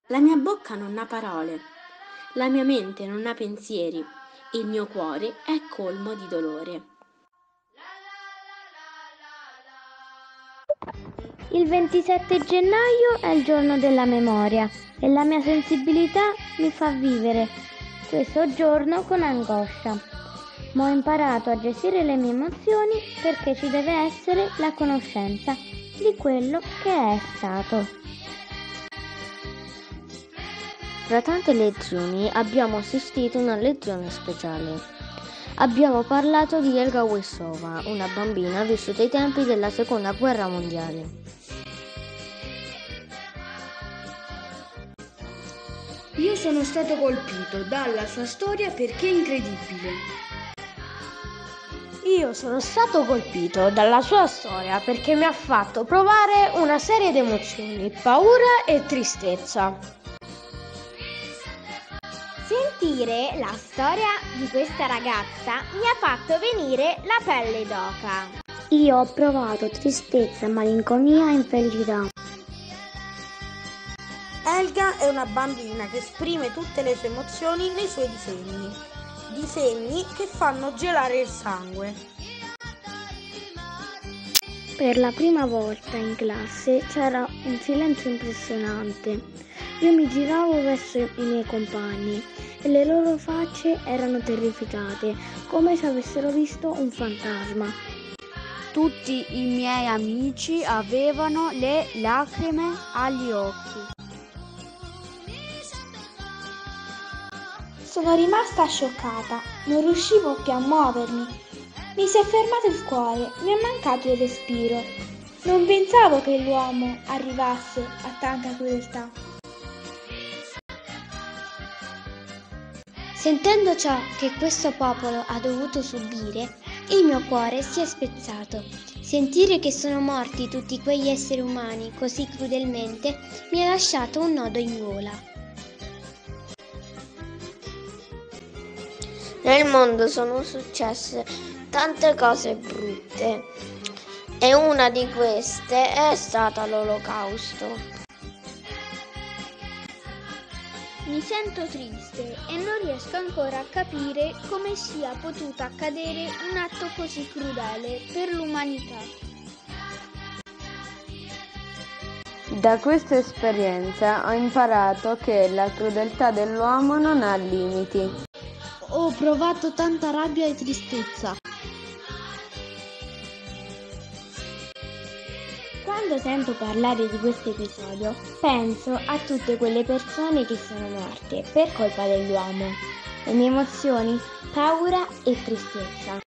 La mia bocca non ha parole, la mia mente non ha pensieri, il mio cuore è colmo di dolore. Il 27 gennaio è il giorno della memoria e la mia sensibilità mi fa vivere questo giorno con angoscia. Ma ho imparato a gestire le mie emozioni perché ci deve essere la conoscenza di quello che è stato. Tra tante lezioni abbiamo assistito a una lezione speciale. Abbiamo parlato di Elga Wessova, una bambina vissuta ai tempi della Seconda Guerra Mondiale. Io sono stato colpito dalla sua storia perché è incredibile. Io sono stato colpito dalla sua storia perché mi ha fatto provare una serie di emozioni, paura e tristezza. Sentire la storia di questa ragazza mi ha fatto venire la pelle d'oca. Io ho provato tristezza, malinconia e infelicità. Elga è una bambina che esprime tutte le sue emozioni nei suoi disegni che fanno gelare il sangue. Per la prima volta in classe c'era un silenzio impressionante. Io mi giravo verso i miei compagni e le loro facce erano terrificate, come se avessero visto un fantasma. Tutti i miei amici avevano le lacrime agli occhi. Sono rimasta scioccata, non riuscivo più a muovermi. Mi si è fermato il cuore, mi è mancato il respiro. Non pensavo che l'uomo arrivasse a tanta crudeltà. Sentendo ciò che questo popolo ha dovuto subire, il mio cuore si è spezzato. Sentire che sono morti tutti quegli esseri umani così crudelmente mi ha lasciato un nodo in gola. Nel mondo sono successe tante cose brutte e una di queste è stata l'Olocausto. Mi sento triste e non riesco ancora a capire come sia potuto accadere un atto così crudele per l'umanità. Da questa esperienza ho imparato che la crudeltà dell'uomo non ha limiti. Ho provato tanta rabbia e tristezza. Quando sento parlare di questo episodio, penso a tutte quelle persone che sono morte per colpa dell'uomo. Le mie emozioni, paura e tristezza.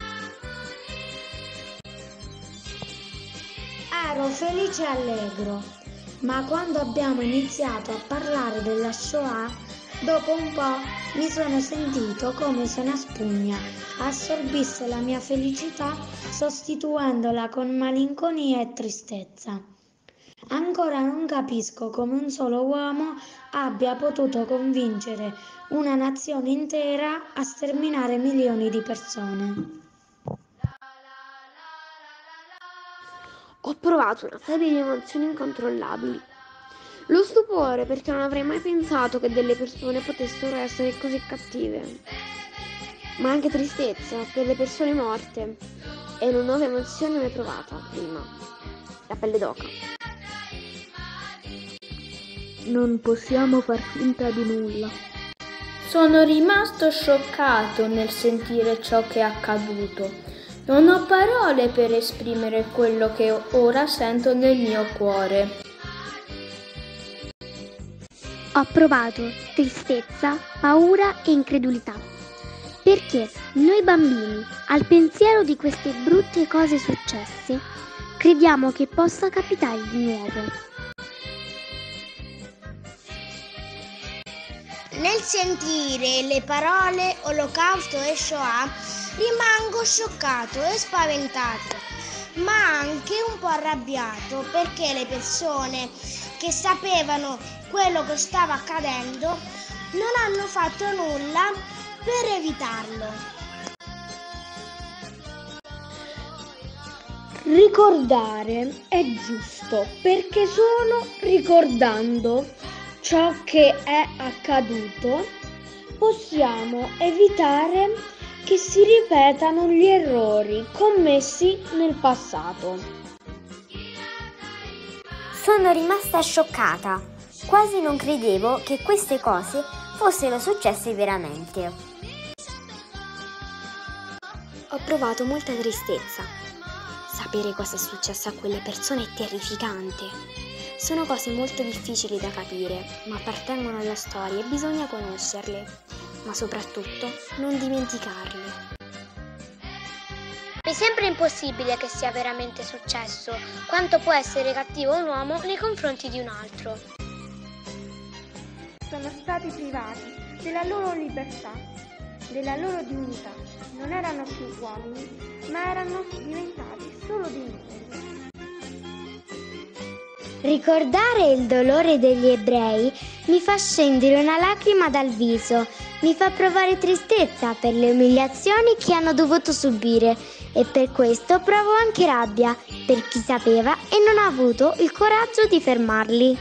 Ero felice e allegro, ma quando abbiamo iniziato a parlare della Shoah, dopo un po' mi sono sentito come se una spugna assorbisse la mia felicità, sostituendola con malinconia e tristezza. Ancora non capisco come un solo uomo abbia potuto convincere una nazione intera a sterminare milioni di persone. Ho provato una serie di emozioni incontrollabili. Lo stupore perché non avrei mai pensato che delle persone potessero essere così cattive. Ma anche tristezza per le persone morte e una nuova emozione mai provata prima. La pelle d'oca. Non possiamo far finta di nulla. Sono rimasto scioccato nel sentire ciò che è accaduto. Non ho parole per esprimere quello che ora sento nel mio cuore. Ho provato tristezza, paura e incredulità. Perché noi bambini, al pensiero di queste brutte cose successe, crediamo che possa capitare di nuovo. Nel sentire le parole Olocausto e Shoah rimango scioccato e spaventato, ma anche un po' arrabbiato perché le persone che sapevano quello che stava accadendo non hanno fatto nulla per evitarlo. Ricordare è giusto perché solo ricordando ciò che è accaduto, possiamo evitare che si ripetano gli errori commessi nel passato. Sono rimasta scioccata, quasi non credevo che queste cose fossero successe veramente. Ho provato molta tristezza. Sapere cosa è successo a quelle persone è terrificante. Sono cose molto difficili da capire, ma appartengono alla storia e bisogna conoscerle, ma soprattutto non dimenticarle. Mi sembra impossibile che sia veramente successo. Quanto può essere cattivo un uomo nei confronti di un altro? Sono stati privati della loro libertà, della loro dignità. Non erano più uomini, ma erano diventati solo dei numeri. Ricordare il dolore degli ebrei mi fa scendere una lacrima dal viso, mi fa provare tristezza per le umiliazioni che hanno dovuto subire e per questo provo anche rabbia per chi sapeva e non ha avuto il coraggio di fermarli.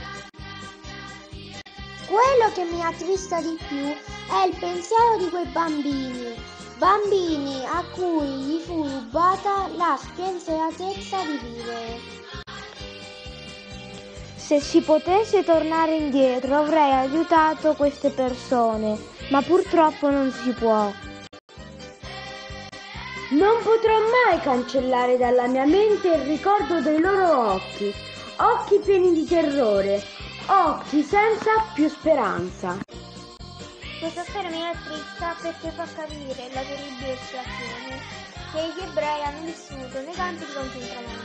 Quello che mi attrista di più è il pensiero di quei bambini a cui gli fu rubata la spensieratezza di vivere. Se si potesse tornare indietro avrei aiutato queste persone, ma purtroppo non si può. Non potrò mai cancellare dalla mia mente il ricordo dei loro occhi pieni di terrore, occhi senza più speranza. Questa storia mi attrista perché fa capire la terribile situazione che gli ebrei hanno vissuto nei campi di concentramento.